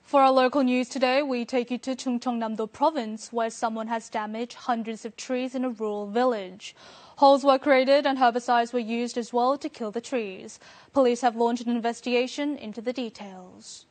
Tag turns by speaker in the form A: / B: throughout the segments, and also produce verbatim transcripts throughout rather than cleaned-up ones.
A: For our local news today, we take you to Chungcheongnam-do province, where someone has damaged hundreds of trees in a rural village. Holes were created and herbicides were used as well to kill the trees. Police have launched an investigation into the details.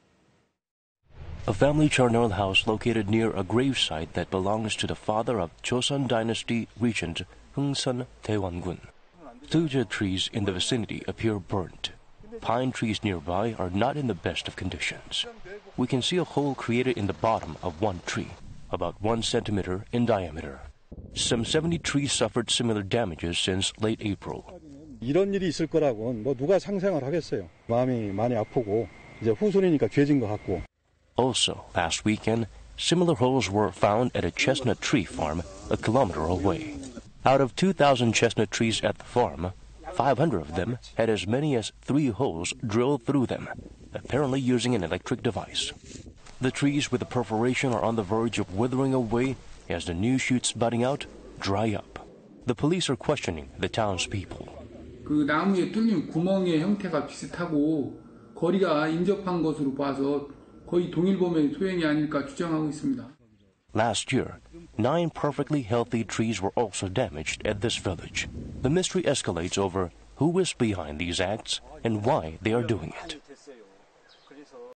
B: A family charnel house located near a gravesite that belongs to the father of Joseon Dynasty regent Heungsun Daewon-gun. Thuja trees in the vicinity appear burnt. Pine trees nearby are not in the best of conditions. We can see a hole created in the bottom of one tree, about one centimeter in diameter. Some seventy trees suffered similar damages since late April.
C: 이런 일이 있을 거라고는 뭐 누가 상상을 하겠어요. 마음이 많이 아프고 이제 후손이니까 죄진 것 같고.
B: Also, last weekend, similar holes were found at a chestnut tree farm a kilometer away. Out of two thousand chestnut trees at the farm, five hundred of them had as many as three holes drilled through them, apparently using an electric device. The trees with the perforation are on the verge of withering away as the new shoots budding out dry up. The police are questioning the townspeople.
D: 그 나무에 뚫린 구멍의 형태가 비슷하고 거리가 인접한 것으로 봐서 거의 동일범의 소행이 아닐까 추정하고 있습니다.
B: Last year, nine perfectly healthy trees were also damaged at this village. The mystery escalates over who is behind these acts and why they are doing it.